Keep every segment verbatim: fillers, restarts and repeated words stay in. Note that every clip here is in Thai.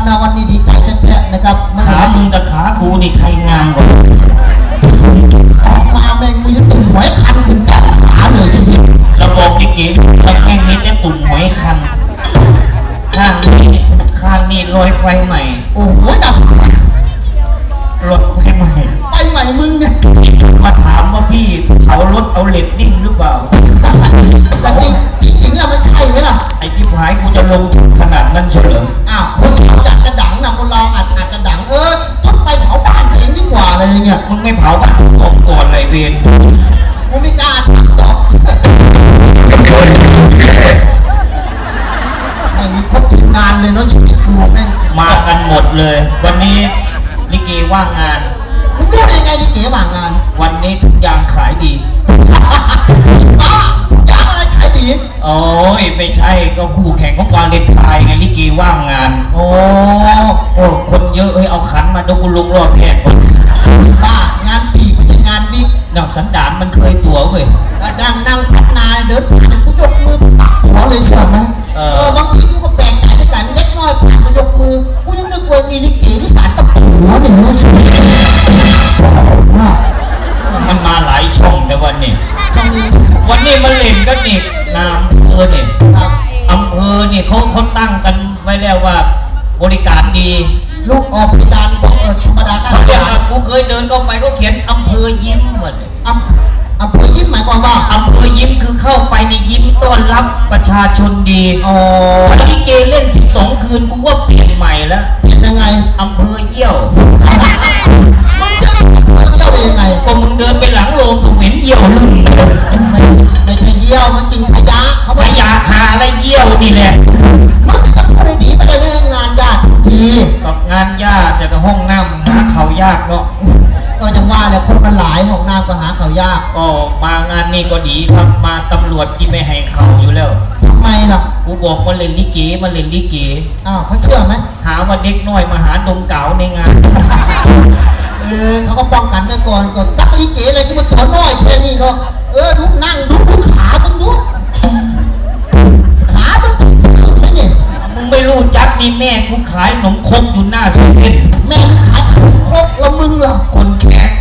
นะวันนี้ดีใจแท้ๆนะครับขามึงกับขากูนี่ใครงามกว่าออกมาแม่งมีตุ่มหอยคันขึ้นแต่ขาเลยชีวิตระบบนิเกสักแห่งนี้ได้ตุ่มหอยคันข้างนี้ข้างนี้ลอยไฟใหม่โอ้โหหนักรถไฟใหม่ไฟใหม่มึงเนี่ยมาถามว่าพี่เอารถเอาเหล็กดิ้งหรือเปล่าแต่จริงจริงๆแล้วมันใช่ไหมล่ะไอ้จิ๊บหายกูจะลงถึงขนาดนั้นเฉลิมอ้าวคนเราจัดกระดังนะคนเราอัดอัดกระดังเออจุดไฟเผาบ้านตัวเองดีกว่าอะไรเงี้ยมึงไม่เผาบ้านผมก่อนเลยเวรกูไม่กล้าทำต่อไม่มีครบทีมงานเลยเนาะชีวิตกูแม่งมากันหมดเลยวันนี้ลิเกว่างงานมึงรู้ได้ไงลิเกว่างงานวันนี้ทุกอย่างขายดีบ้าทุกอย่างอะไรขายดีโอ้ยไม่ใช่ก็คู่แข่งของวาเลนไทน์ไงลิเกว่างงานโอ้โอ้คนเยอะเอ้ยเอาขันมาดูกูลงรอบแรกบ้างานปีไม่ใช่งานบิ๊กดังสันดานมันเคยตัวเว้ยดังนั่งพัฒนาเดินผ่านกูยกมือปักหัวเลยใช่ไหมเออบางทีกูก็แปลกใจด้วยกันเด็กน้อยผ่านมายกมือกูยังนึกว่ามีลิเกหรือสารตะปูหัวเนี่ยมันมาหลายช่องแต่วันนี้ช่องนี้วันนี้มันเล่นกันนี่นามอำเภอเนี่ยอำเภอเนี่ยเขาเขาตั้งกันไว้แล้วว่าบริการดีลูกออกบริการบอกเออธรรมดาข้าราชการกูเคยเดินเข้าไปก็เขียนอำเภอยิ้มเหมือนอำอำเภอยิ้มหมายความว่าอำเภอยิ้มคือเข้าไปในยิ้มต้อนรับประชาชนดีอ๋อลิเกเล่นสิบสองคืนกูว่าเปลี่ยนใหม่แล้วยังไงอำเภอเยี่ยวมึงจะเยี่ยวได้ยังไงก็มึงเดินไปหลังโรงกูเหม็นเยี่ยวลึ่งไม่ไม่ใช่เยี่ยวมันกินขยะเขาขยะหาอะไรเยี่ยวนี่แหละมึงจะพูดดีไปเรื่องงานญาติทีกับงานญาติแต่ห้องน้ำหาเขายากเนาะก็ยังว่าแหละคนมันหลายห้องน้ำก็หาเขายากก็มางานนี้ก็ดีครับมาตำรวจที่ไม่ให้เขาอยู่แล้วทำไมล่ะกูบอกมาเล่นลิเกมาเล่นลิเกอ้าวเขาเชื่อไหมหาว่าเด็กน้อยมาหาดมเก๋าในงานเออเขาก็ป้องกันไว้ก่อนก่อนตักลิเกอะไรที่มันตัวน้อยแค่นี้เนาะเออดูนั่งดูดูขามึงดูขามึงถึงไหมเนี่ยมึงไม่รู้จักนี่แม่กูขายขนมครกอยู่หน้าสุดเด่นแม่ขายขนมครกแล้วมึงล่ะคนแขก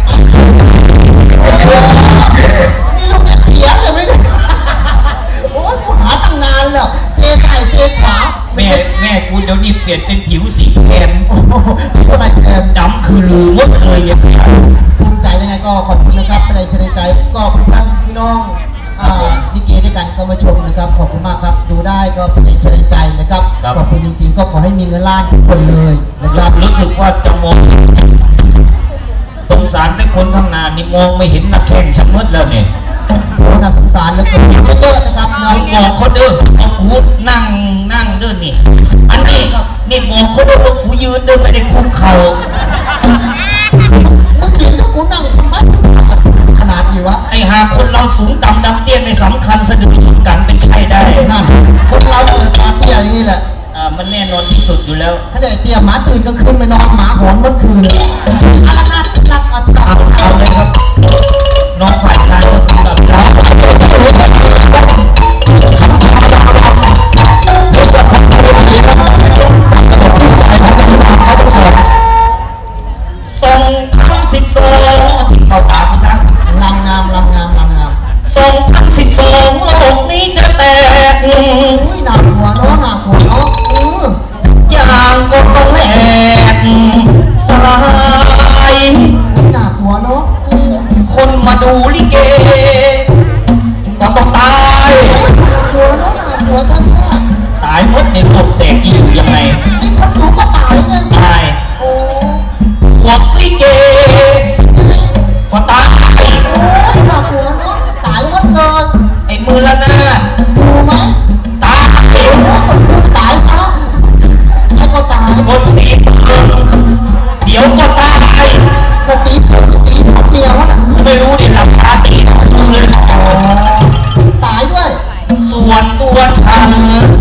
นี่ลูกแกเพี้ยเลยไหมเนี่ยโอ้ยกูหาตั้งนานแล้วเซใส่เซขวาแม่แม่กูเดี๋ยวนี้เปลี่ยนเป็นผิวสีแทนผิวอะไรแทนดำคือลืมหมดเลยอย่างนี้ภูมิใจยังไงก็ขอบคุณนะครับในใจใจก็เพื่อนพี่น้องลิเกด้วยกันก็มาชมนะครับขอบคุณมากครับดูได้ก็เป็นใจใจนะครับขอบคุณจริงๆก็ขอให้มีเงินล้านทุกคนเลยนะครับรู้สึกว่าจะมองสงสารในคนทำงานนี่มองไม่เห็นนักแข่งชั้นมืดแล้วเนี่ยโอ้น่าสงสารเหลือเกินไม่เยอะนะครับน้องบอกเขาเด้อเอากูนั่งนั่งเดินนี่อันนี้นี่บอกเขาเด้อว่ากูยืนเดินไม่ได้คุกเข่าเมื่อกี้กูนั่งทำไมขนาดนี้วะไอ้หาคนเราสูงต่ำดำเตี้ยไม่สำคัญสะดือชนกันเป็นใช่ได้นั่นคนเราเกิดมาเตี้ยอย่างนี้แหละอ่ามันแน่นอนที่สุดอยู่แล้วถ้าได้เตี้ยหมาตื่นก็คืนไปนอนหมาหอนเมื่อคืนอะไรน่ารักอ่ะเอาเอาเลยครับน้องฝ่ายทานก็เป็นแบบเราสองพันสิบสองถึงเป่าตาคุณนะลำงามลำงามลำงามสองพันสิบสองโลกนี้จะแตกอุ้ยหนักหัวเนาะหนักหัวเนาะเอออย่างก็ต้องแหลกสลายหนักหัวเนาะคนมาดูลิเกก็ต้องตายหนักหัวเนาะหนักหัวทั้งแท้ตายหมดในโลกแตกอยู่ยังไงไอ้คนดูก็ตายไงตายโอ้หัวลิเกก็ตายโอ้หนักหัวเนาะตายหมดเลยไอ้มือละนาดูไหมตายโอ้คนดูตายซะให้ก็ตายคนตีปืนเดี๋ยวก็ตายก็ตีปืนตีเมียวนะไม่รู้ดิหลับตาตีทั้งคืนเลยตายด้วยส่วนตัวฉัน